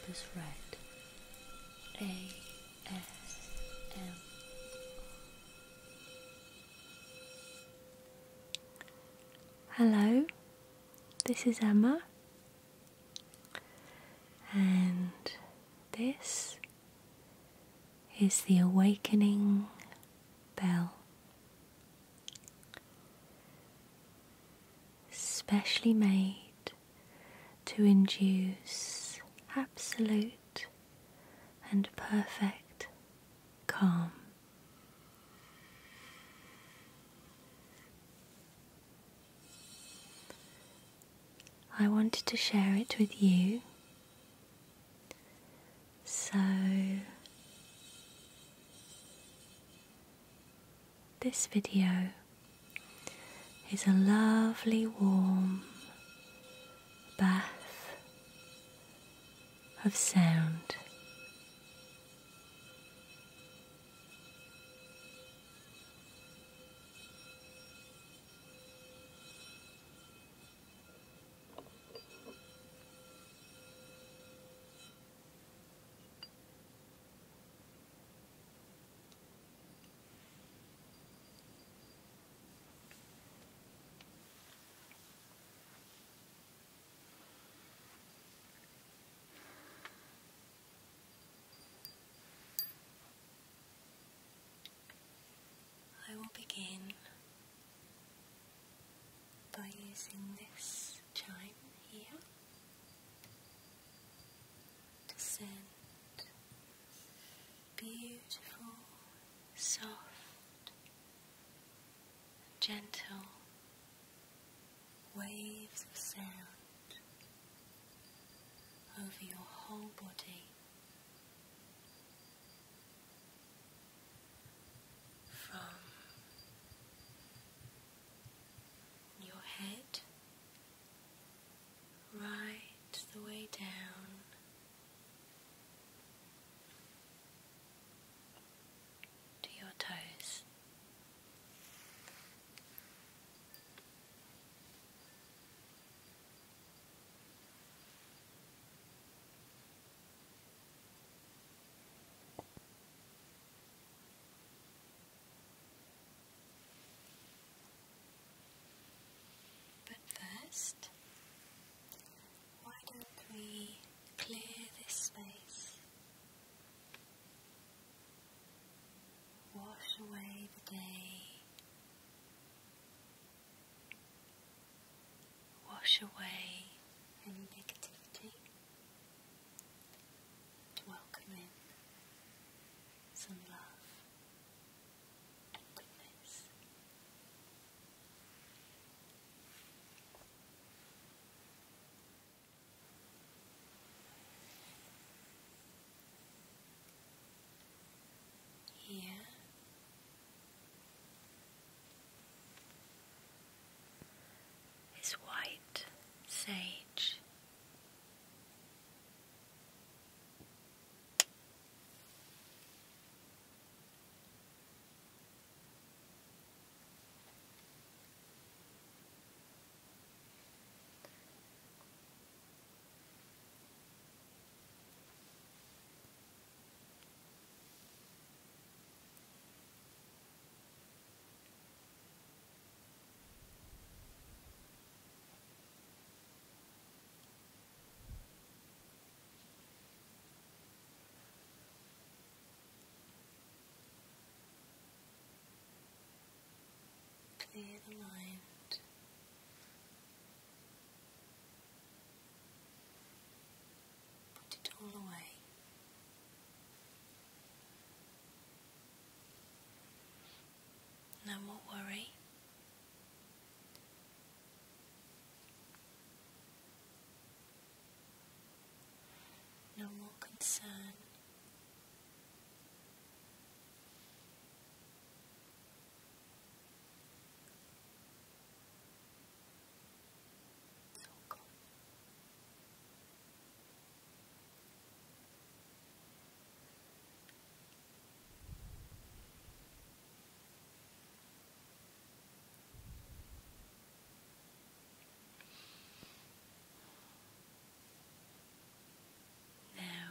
Whispers Red ASM. Hello, this is Emma, and this is the Awakening Bell, specially made to induce absolute and perfect calm. I wanted to share it with you, so this video is a lovely warm bath of sound. I will begin by using this chime here to send beautiful, soft, gentle waves of sound over your whole body, from your head right the way down to your toes. But first, why don't we clear this space, wash away the day, wash away any negativity, and welcome in some love and goodness. Here is white sage. Clear the mind, put it all away. No more worry, no more concern. It's all gone. Now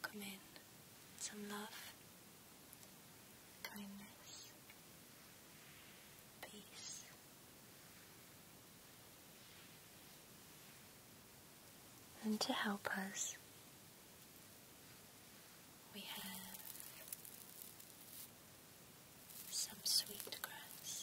welcome in some love, kindness, peace. And to help us, we have some sweet grass.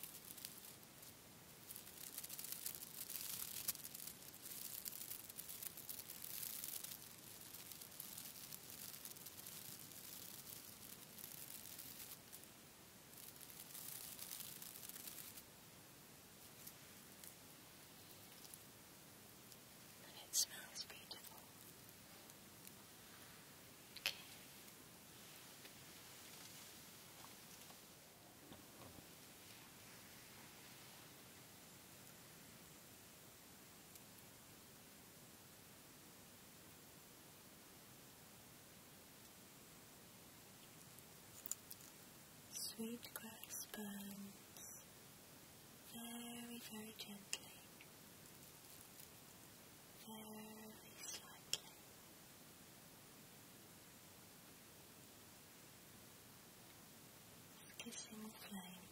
And it smells beautiful. Okay. Sweet grass burns very, very gently, very slightly. Kissing the flame.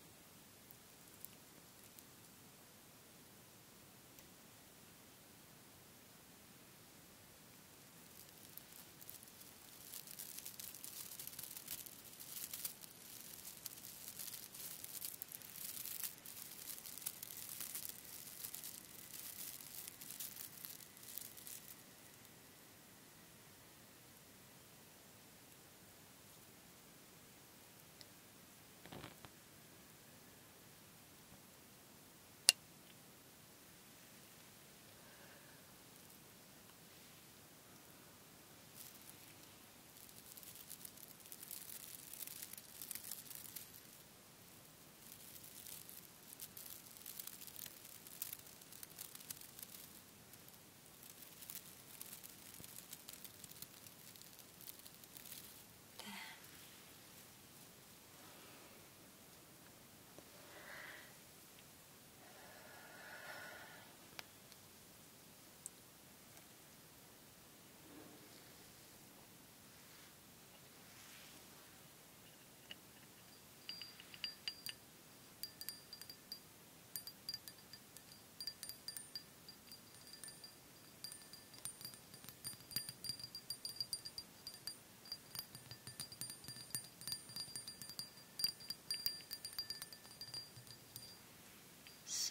So,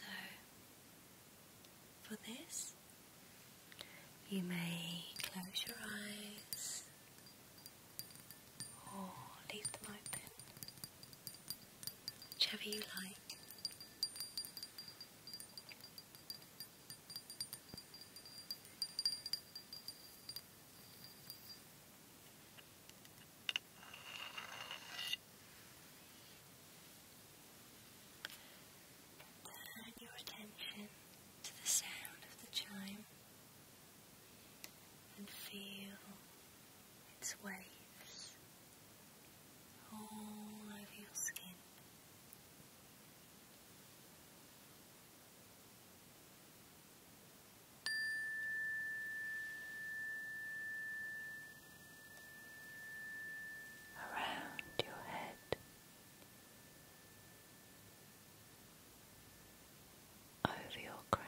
for this, you may close your eyes or leave them open, whichever you like. Turn your attention to the sound of the chime and feel its waves all over your skin. Around your head, over your crown,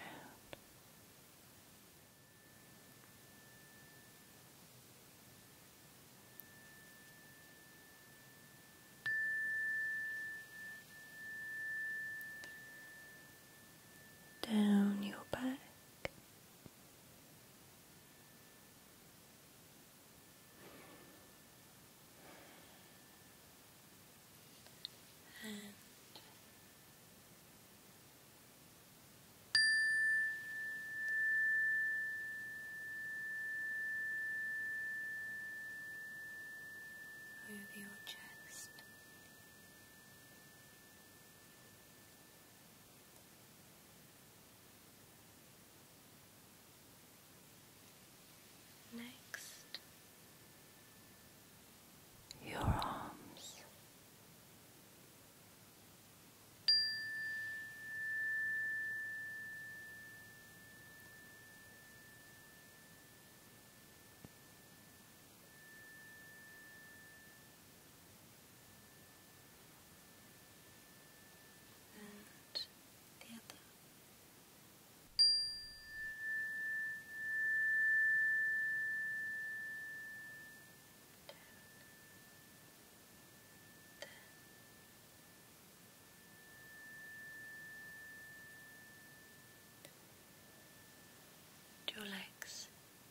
your legs.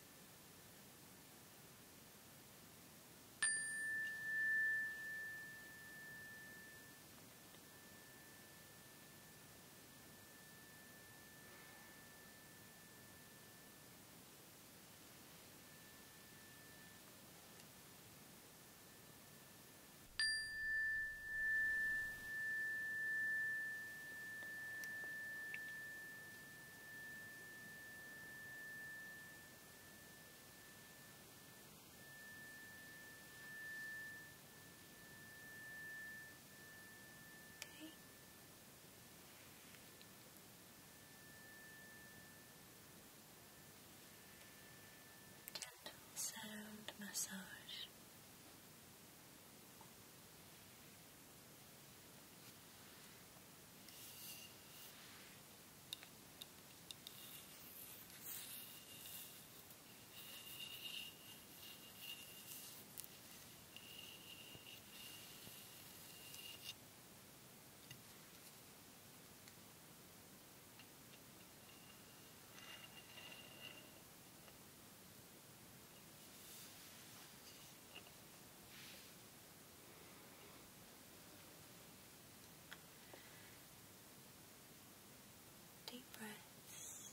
Okay. Gentle sound massage. Deep breaths.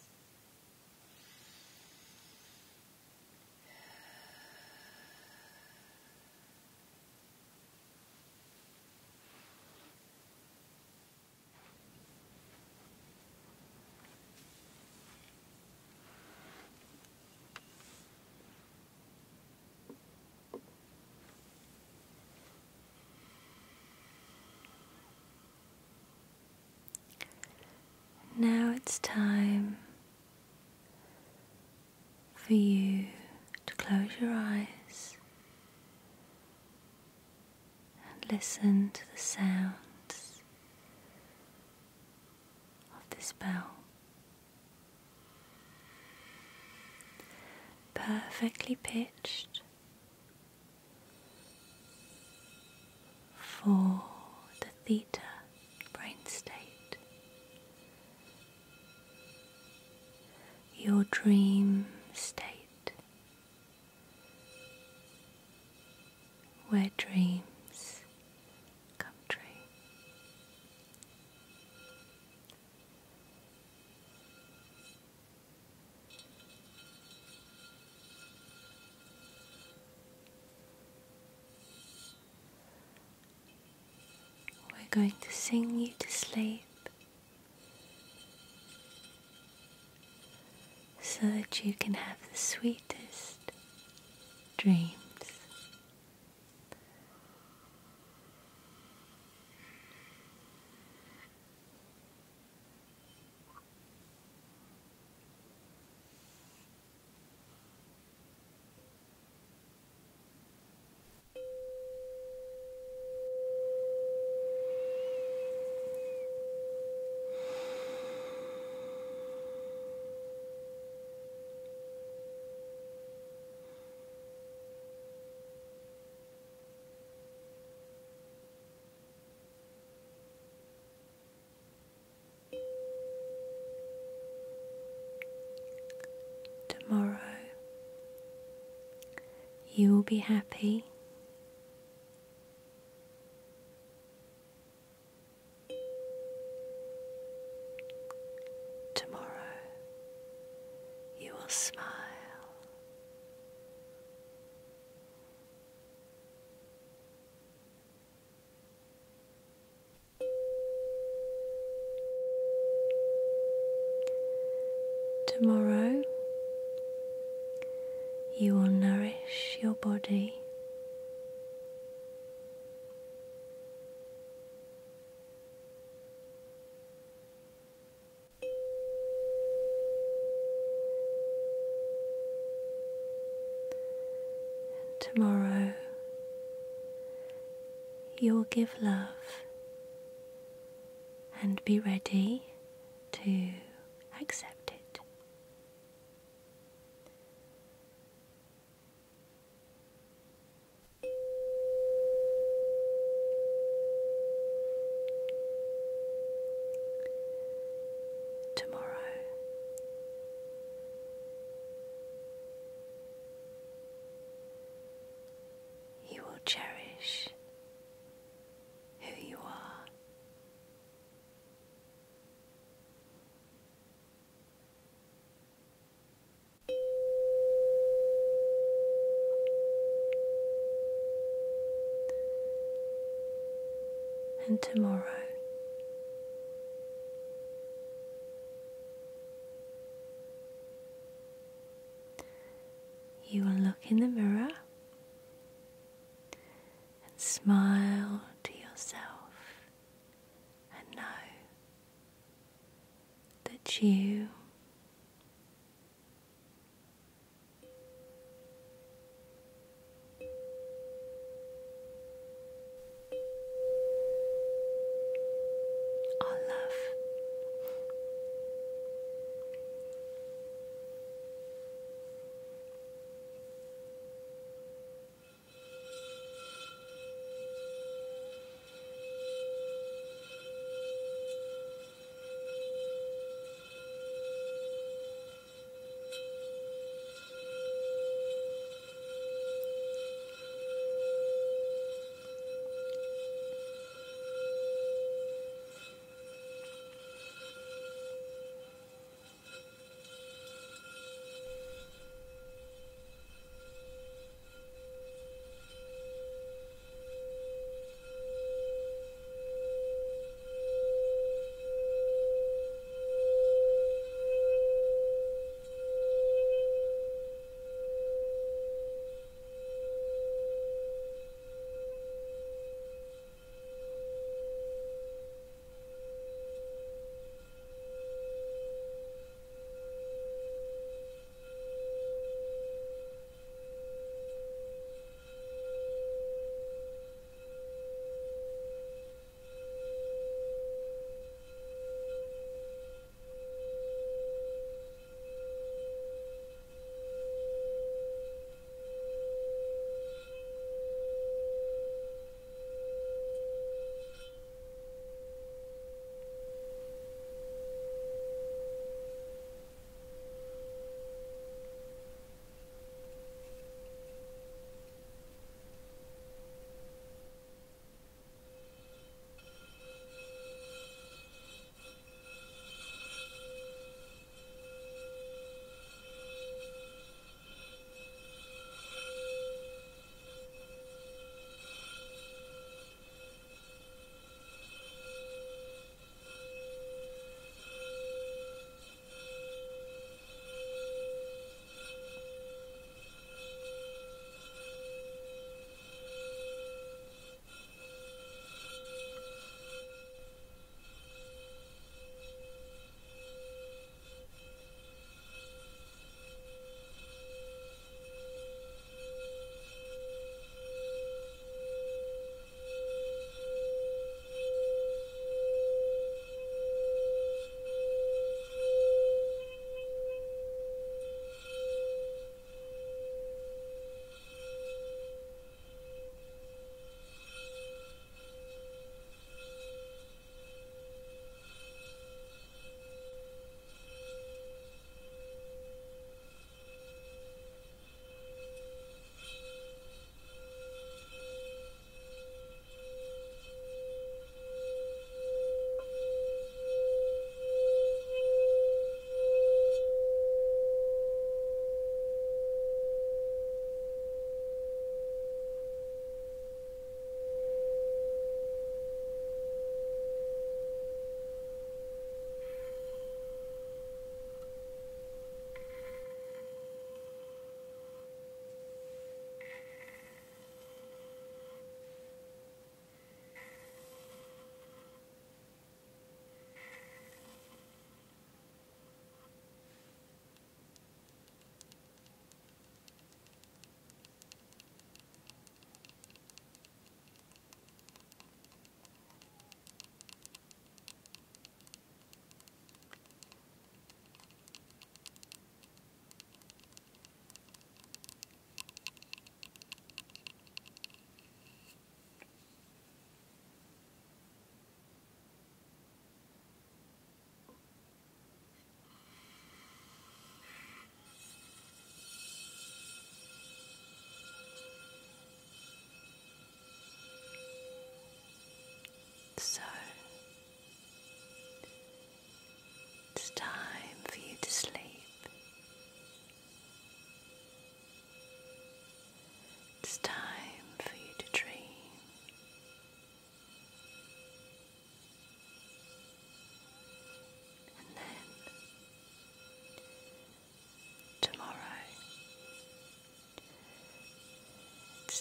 Now it's time for you to close your eyes and listen to the sounds of this bell. Perfectly pitched for the theta brain state, your dream state, where dreams come true. We're going to sing you to sleep so that you can have the sweetest dreams. Tomorrow you will be happy. Tomorrow you will smile. Tomorrow you will nourish your body. Tomorrow you will give love and be ready to accept it. Tomorrow and tomorrow. You will look in the mirror and smile to yourself and know that you are love.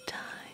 time